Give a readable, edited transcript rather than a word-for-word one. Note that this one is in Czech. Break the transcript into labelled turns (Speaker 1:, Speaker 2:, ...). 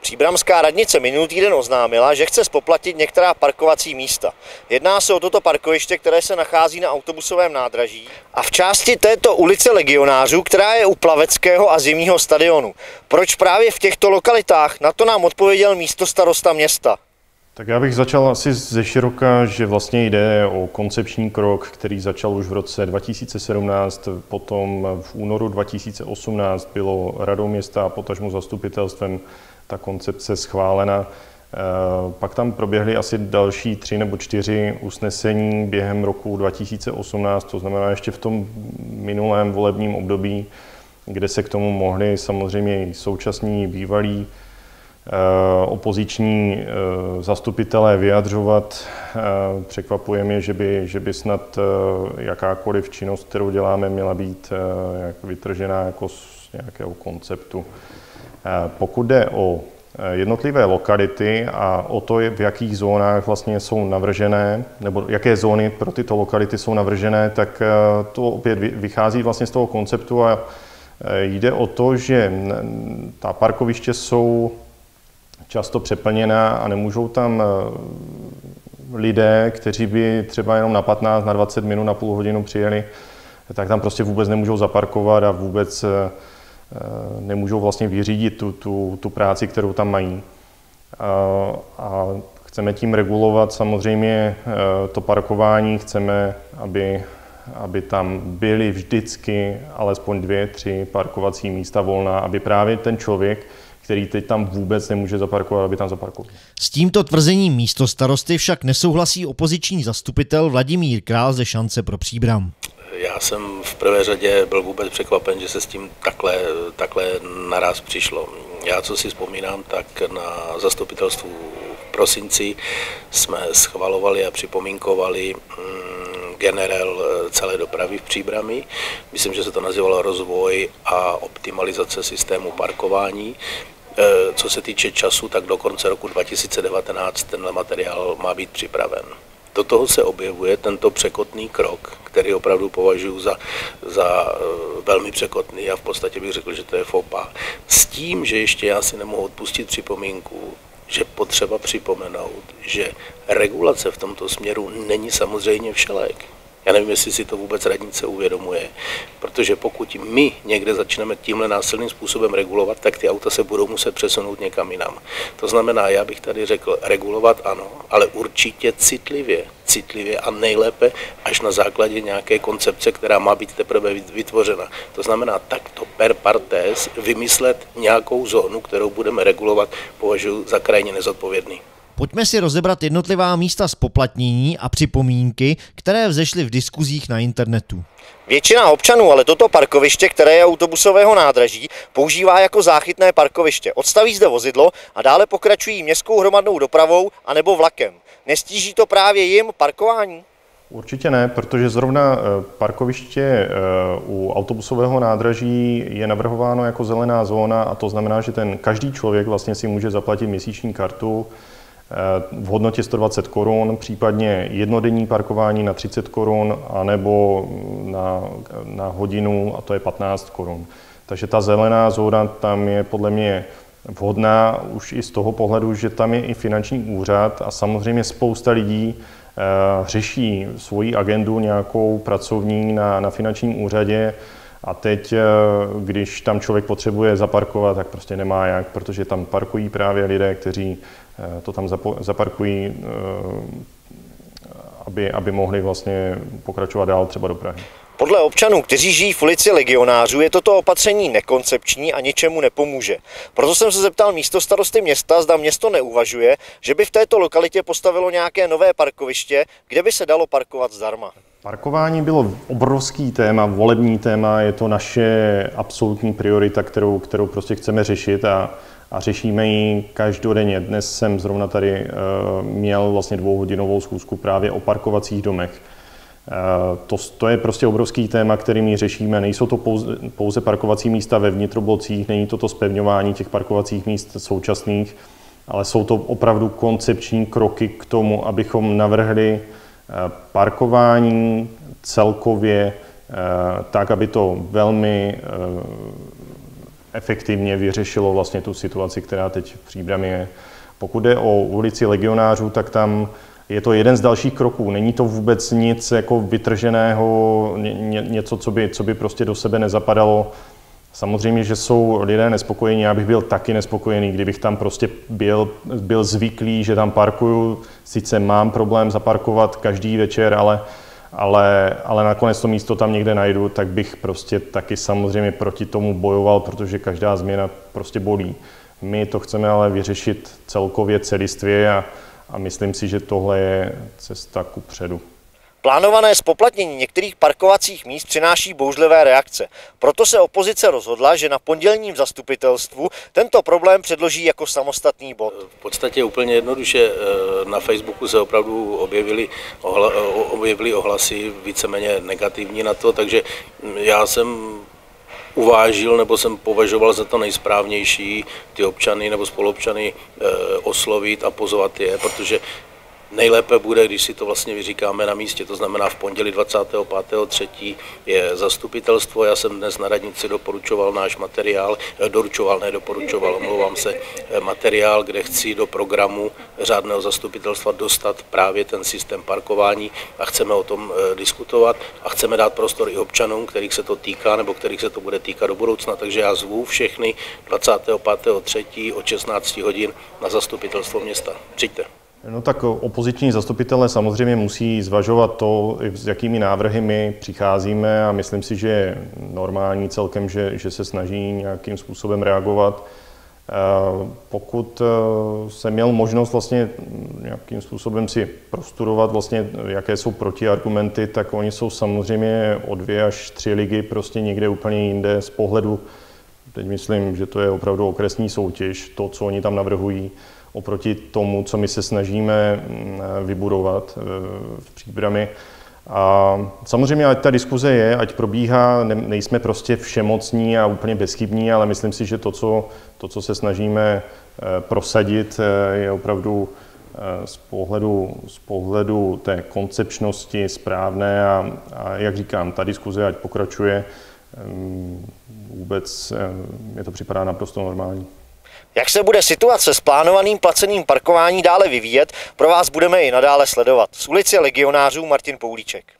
Speaker 1: Příbramská radnice minulý týden oznámila, že chce zpoplatnit některá parkovací místa. Jedná se o toto parkoviště, které se nachází na autobusovém nádraží a v části této ulice Legionářů, která je u Plaveckého a Zimního stadionu. Proč právě v těchto lokalitách? Na to nám odpověděl místostarosta města.
Speaker 2: Tak já bych začal asi ze široka, že vlastně jde o koncepční krok, který začal už v roce 2017, potom v únoru 2018 bylo radou města a potažmo zastupitelstvem ta koncepce schválena. Pak tam proběhly asi další 3 nebo 4 usnesení během roku 2018, to znamená ještě v tom minulém volebním období, kde se k tomu mohli samozřejmě i současní bývalí opoziční zastupitelé vyjadřovat. Překvapuje mě, že by snad jakákoliv činnost, kterou děláme, měla být vytržená jako z nějakého konceptu. Pokud jde o jednotlivé lokality a o to, v jakých zónách vlastně jsou navržené, nebo jaké zóny pro tyto lokality jsou navržené, tak to opět vychází vlastně z toho konceptu a jde o to, že ta parkoviště jsou často přeplněná a nemůžou tam lidé, kteří by třeba jenom na 15, na 20 minut, na půl hodinu přijeli, tak tam prostě vůbec nemůžou zaparkovat a vůbec nemůžou vlastně vyřídit tu práci, kterou tam mají. A chceme tím regulovat samozřejmě to parkování, chceme, aby tam byly vždycky alespoň 2, 3 parkovací místa volná, aby právě ten člověk, který teď tam vůbec nemůže zaparkovat, aby tam zaparkoval.
Speaker 1: S tímto tvrzením místostarosty však nesouhlasí opoziční zastupitel Vladimír Král ze Šance pro Příbram.
Speaker 3: Já jsem v prvé řadě byl vůbec překvapen, že se s tím takhle naraz přišlo. Já, co si vzpomínám, tak na zastupitelstvu v prosinci jsme schvalovali a připomínkovali generál celé dopravy v Příbrami. Myslím, že se to nazývalo rozvoj a optimalizace systému parkování. Co se týče času, tak do konce roku 2019 tenhle materiál má být připraven. Do toho se objevuje tento překotný krok, který opravdu považuji za velmi překotný a v podstatě bych řekl, že to je faux pas. S tím, že ještě já si nemohu odpustit připomínku, že potřeba připomenout, že regulace v tomto směru není samozřejmě všelék. Já nevím, jestli si to vůbec radnice uvědomuje, protože pokud my někde začneme tímhle násilným způsobem regulovat, tak ty auta se budou muset přesunout někam jinam. To znamená, já bych tady řekl, regulovat ano, ale určitě citlivě a nejlépe až na základě nějaké koncepce, která má být teprve vytvořena. To znamená, takto per partes vymyslet nějakou zónu, kterou budeme regulovat, považuji za krajně nezodpovědný.
Speaker 1: Pojďme si rozebrat jednotlivá místa zpoplatnění a připomínky, které vzešly v diskuzích na internetu. Většina občanů ale toto parkoviště, které je autobusového nádraží, používá jako záchytné parkoviště. Odstaví zde vozidlo a dále pokračují městskou hromadnou dopravou anebo vlakem. Nestíží to právě jim parkování?
Speaker 2: Určitě ne, protože zrovna parkoviště u autobusového nádraží je navrhováno jako zelená zóna a to znamená, že každý člověk vlastně si může zaplatit měsíční kartu v hodnotě 120 korun, případně jednodenní parkování na 30 korun, anebo na hodinu, a to je 15 korun. Takže ta zelená zóna tam je podle mě vhodná už i z toho pohledu, že tam je i finanční úřad a samozřejmě spousta lidí řeší svoji agendu nějakou pracovní na finančním úřadě a teď, když tam člověk potřebuje zaparkovat, tak prostě nemá jak, protože tam parkují právě lidé, kteří to tam zaparkují, aby mohli vlastně pokračovat dál třeba do Prahy.
Speaker 1: Podle občanů, kteří žijí v ulici Legionářů, je toto opatření nekoncepční a ničemu nepomůže. Proto jsem se zeptal místostarosty města, zda město neuvažuje, že by v této lokalitě postavilo nějaké nové parkoviště, kde by se dalo parkovat zdarma.
Speaker 2: Parkování bylo obrovský téma, volební téma, je to naše absolutní priorita, kterou prostě chceme řešit a řešíme ji každodenně. Dnes jsem zrovna tady měl vlastně 2hodinovou schůzku právě o parkovacích domech. To je prostě obrovský téma, který my řešíme. Nejsou to pouze parkovací místa ve vnitroblocích, není to zpevňování těch parkovacích míst současných, ale jsou to opravdu koncepční kroky k tomu, abychom navrhli parkování celkově tak, aby to velmi efektivně vyřešilo vlastně tu situaci, která teď v Příbrami je. Pokud jde o ulici Legionářů, tak tam je to jeden z dalších kroků. Není to vůbec nic jako vytrženého, něco, co by prostě do sebe nezapadalo. Samozřejmě, že jsou lidé nespokojení, já bych byl taky nespokojený, kdybych tam prostě byl zvyklý, že tam parkuju. Sice mám problém zaparkovat každý večer, ale nakonec to místo tam někde najdu, tak bych prostě taky samozřejmě proti tomu bojoval, protože každá změna prostě bolí. My to chceme ale vyřešit celkově celistvě a myslím si, že tohle je cesta kupředu.
Speaker 1: Plánované zpoplatnění některých parkovacích míst přináší bouřlivé reakce. Proto se opozice rozhodla, že na pondělním zastupitelstvu tento problém předloží jako samostatný bod.
Speaker 3: V podstatě úplně jednoduše na Facebooku se opravdu objevily ohlasy víceméně negativní na to, takže já jsem uvážil nebo jsem považoval za to nejsprávnější ty občany nebo spoluobčany oslovit a pozvat je, protože nejlépe bude, když si to vlastně vyříkáme na místě, to znamená v pondělí 25.3. je zastupitelstvo. Já jsem dnes na radnici doporučoval náš materiál, omlouvám se, materiál, kde chci do programu řádného zastupitelstva dostat právě ten systém parkování a chceme o tom diskutovat a chceme dát prostor i občanům, kterých se to týká nebo kterých se to bude týkat do budoucna. Takže já zvu všechny 25.3. od 16 hodin na zastupitelstvo města. Přijďte.
Speaker 2: No tak opoziční zastupitelé samozřejmě musí zvažovat to, s jakými návrhy my přicházíme a myslím si, že je normální celkem, že se snaží nějakým způsobem reagovat. Pokud jsem měl možnost vlastně nějakým způsobem si prostudovat vlastně, jaké jsou protiargumenty, tak oni jsou samozřejmě o 2 až 3 ligy prostě někde úplně jinde z pohledu, teď myslím, že to je opravdu okresní soutěž, to, co oni tam navrhují, oproti tomu, co my se snažíme vybudovat v Příbrami. A samozřejmě, ať ta diskuze je, ať probíhá, nejsme prostě všemocní a úplně bezchybní, ale myslím si, že to, co se snažíme prosadit, je opravdu z pohledu té koncepčnosti správné a jak říkám, ta diskuze, ať pokračuje, vůbec mi to připadá naprosto normální.
Speaker 1: Jak se bude situace s plánovaným placeným parkování dále vyvíjet, pro vás budeme i nadále sledovat. Z ulice Legionářů Martin Poulíček.